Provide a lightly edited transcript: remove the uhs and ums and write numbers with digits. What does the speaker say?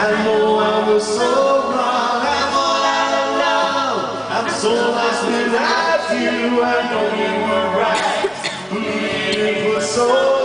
I know I was so wrong, I'm all out of love. I'm so lost without you, I know you were right. Believing for so